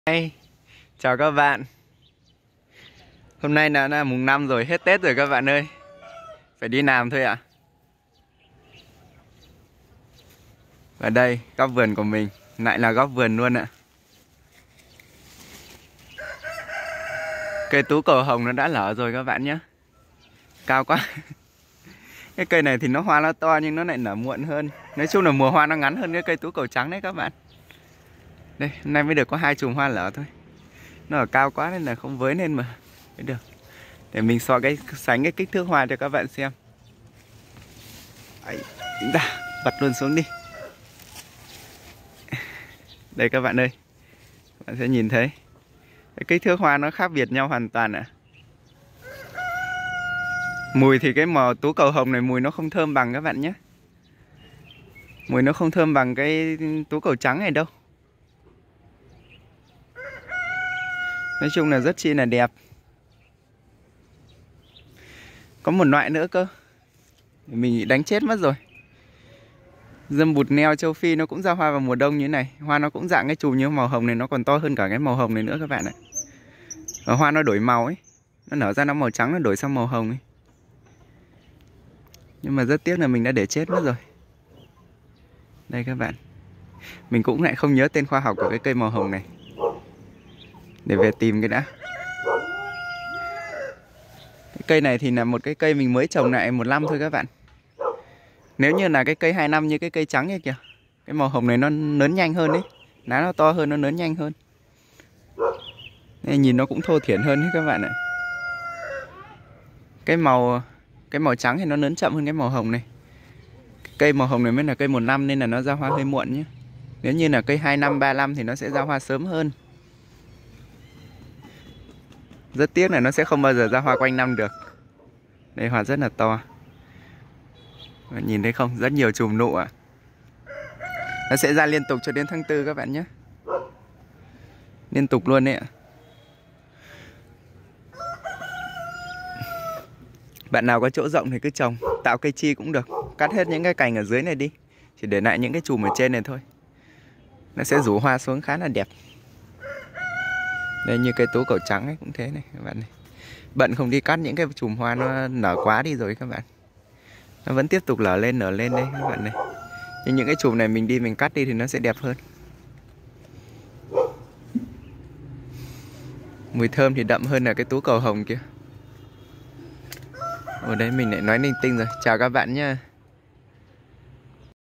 Hey, chào các bạn. Hôm nay là mùng 5 rồi, hết Tết rồi các bạn ơi. Phải đi làm thôi ạ. Và đây, góc vườn của mình, lại là góc vườn luôn ạ. Cây tú cầu hồng nó đã nở rồi các bạn nhé. Cao quá. Cái cây này thì nó hoa nó to nhưng nó lại nở muộn hơn. Nói chung là mùa hoa nó ngắn hơn cái cây tú cầu trắng đấy các bạn. Đây, hôm nay mới được có 2 chùm hoa nở thôi. Nó ở cao quá nên là không với lên mà. Đấy được. Để mình sánh cái kích thước hoa cho các bạn xem. Đấy, bật luôn xuống đi. Đây các bạn ơi, các bạn sẽ nhìn thấy cái kích thước hoa nó khác biệt nhau hoàn toàn ạ. Mùi thì cái màu tú cầu hồng này mùi nó không thơm bằng các bạn nhé. Mùi nó không thơm bằng cái tú cầu trắng này đâu. Nói chung là rất chi là đẹp. Có một loại nữa cơ, mình đánh chết mất rồi. Dâm bụt neo châu Phi nó cũng ra hoa vào mùa đông như thế này. Hoa nó cũng dạng cái chùm như màu hồng này, nó còn to hơn cả cái màu hồng này nữa các bạn ạ. Và hoa nó đổi màu ấy, nó nở ra nó màu trắng, nó đổi sang màu hồng ấy. Nhưng mà rất tiếc là mình đã để chết mất rồi. Đây các bạn, mình cũng lại không nhớ tên khoa học của cái cây màu hồng này. Để về tìm cái đã. Cái cây này thì là một cái cây mình mới trồng lại 1 năm thôi các bạn. Nếu như là cái cây 2 năm như cái cây trắng kia kìa, cái màu hồng này nó lớn nhanh hơn đấy. Lá nó to hơn, nó lớn nhanh hơn. Nên nhìn nó cũng thô thiển hơn đấy các bạn ạ. Cái màu trắng thì nó lớn chậm hơn cái màu hồng này. Cây màu hồng này mới là cây 1 năm nên là nó ra hoa hơi muộn nhé. Nếu như là cây 2 năm, 3 năm thì nó sẽ ra hoa sớm hơn. Rất tiếc là nó sẽ không bao giờ ra hoa quanh năm được. Đây hoa rất là to. Bạn nhìn thấy không? Rất nhiều chùm nụ ạ. Nó sẽ ra liên tục cho đến tháng 4 các bạn nhé. Liên tục luôn đấy ạ. Bạn nào có chỗ rộng thì cứ trồng, tạo cây chi cũng được. Cắt hết những cái cành ở dưới này đi, chỉ để lại những cái chùm ở trên này thôi. Nó sẽ rủ hoa xuống khá là đẹp. Đây như cây tú cầu trắng ấy cũng thế này các bạn này. Bận không đi cắt những cái chùm hoa nó nở quá đi rồi các bạn. Nó vẫn tiếp tục nở lên đây các bạn này. Nhưng những cái chùm này mình cắt đi thì nó sẽ đẹp hơn. Mùi thơm thì đậm hơn là cái tú cầu hồng kia. Ở đây mình lại nói linh tinh rồi. Chào các bạn nhé.